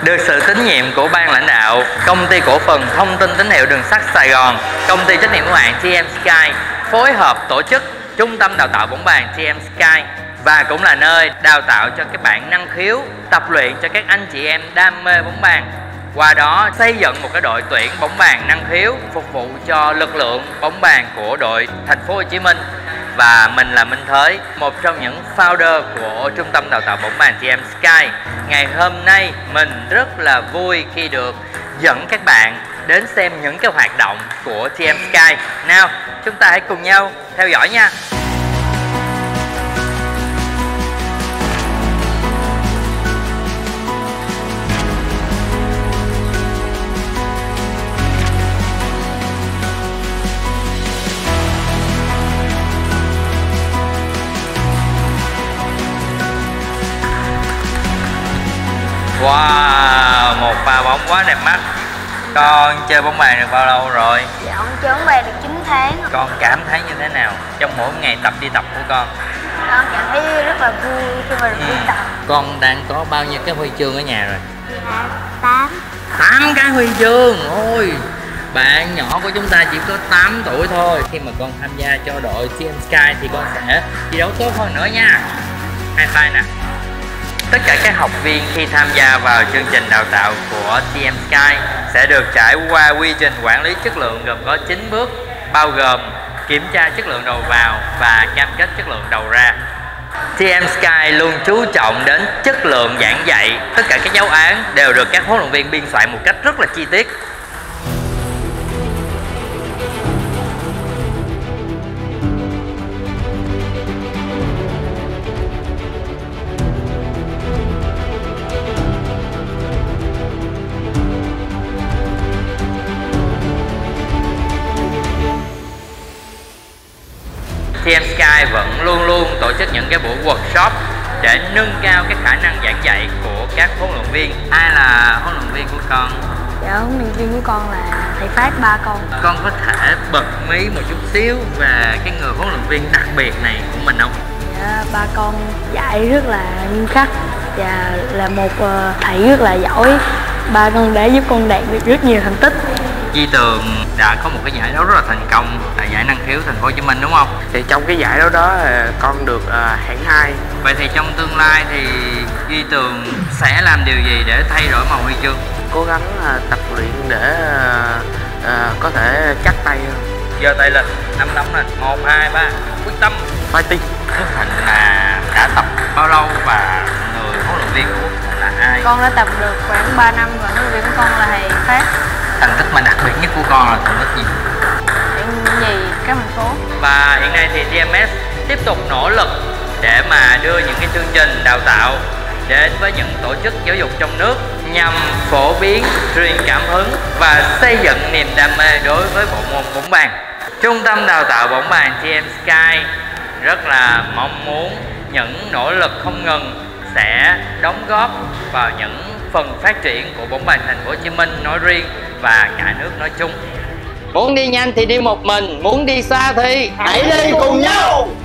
được sự tín nhiệm của ban lãnh đạo Công ty cổ phần Thông tin tín hiệu đường sắt Sài Gòn, Công ty trách nhiệm hữu hạn TM Sky phối hợp tổ chức Trung tâm đào tạo bóng bàn TM Sky, và cũng là nơi đào tạo cho các bạn năng khiếu, tập luyện cho các anh chị em đam mê bóng bàn. Qua đó xây dựng một cái đội tuyển bóng bàn năng khiếu phục vụ cho lực lượng bóng bàn của đội Thành phố Hồ Chí Minh. Và mình là Minh Thới, một trong những founder của Trung tâm đào tạo bóng bàn TM Sky. Ngày hôm nay mình rất là vui khi được dẫn các bạn đến xem những cái hoạt động của TM Sky. Nào, chúng ta hãy cùng nhau theo dõi nha. Wow, một pha bóng quá đẹp mắt. Con chơi bóng bàn được bao lâu rồi? Dạ, con chơi bóng bàn được 9 tháng. Con cảm thấy như thế nào trong mỗi ngày đi tập của con? Con cảm thấy rất là vui khi mà được đi tập. Con đang có bao nhiêu cái huy chương ở nhà rồi? Dạ, 8. 8 cái huy chương. Ôi, bạn nhỏ của chúng ta chỉ có 8 tuổi thôi. Khi mà con tham gia cho đội TM Sky thì con sẽ thi đấu tốt hơn nữa nha. High five nè. Tất cả các học viên khi tham gia vào chương trình đào tạo của TM Sky sẽ được trải qua quy trình quản lý chất lượng gồm có 9 bước, bao gồm kiểm tra chất lượng đầu vào và cam kết chất lượng đầu ra. TM Sky luôn chú trọng đến chất lượng giảng dạy. Tất cả các giáo án đều được các huấn luyện viên biên soạn một cách rất là chi tiết. TM Sky vẫn luôn luôn tổ chức những cái buổi workshop để nâng cao cái khả năng giảng dạy của các huấn luyện viên. Ai là huấn luyện viên của con? Dạ, huấn luyện viên của con là thầy Phát Ba Con. Con có thể bật mí một chút xíu về cái người huấn luyện viên đặc biệt này của mình không? Dạ, Ba Con dạy rất là nghiêm khắc và là một thầy rất là giỏi. Ba Con đã giúp con đạt được rất nhiều thành tích. Duy Tường đã có một cái giải đấu rất là thành công là giải năng khiếu Thành phố Hồ Chí Minh đúng không? Thì trong cái giải đấu đó con được hạng 2. Vậy thì trong tương lai thì Duy Tường sẽ làm điều gì để thay đổi màu huy chương? Cố gắng tập luyện để có thể chắc tay hơn. Giơ tay lên, nắm nắm lên, 1, 2, 3, quyết tâm, fighting. Quốc Thịnh là đã tập bao lâu và người huấn luyện viên của Quốc Thịnh là ai? Con đã tập được khoảng 3 năm và huấn luyện viên của con là thầy Phát. Thành tích mà đặc biệt nhất của con là thành tích gì? Hạng nhì các thành phố. Và hiện nay thì TMS tiếp tục nỗ lực để mà đưa những cái chương trình đào tạo đến với những tổ chức giáo dục trong nước nhằm phổ biến, truyền cảm hứng và xây dựng niềm đam mê đối với bộ môn bóng bàn. Trung tâm đào tạo bóng bàn TM Sky rất là mong muốn những nỗ lực không ngừng sẽ đóng góp vào những phần phát triển của bóng bàn Thành phố Hồ Chí Minh nói riêng và cả nước nói chung. Muốn đi nhanh thì đi một mình, muốn đi xa thì hãy đi cùng nhau.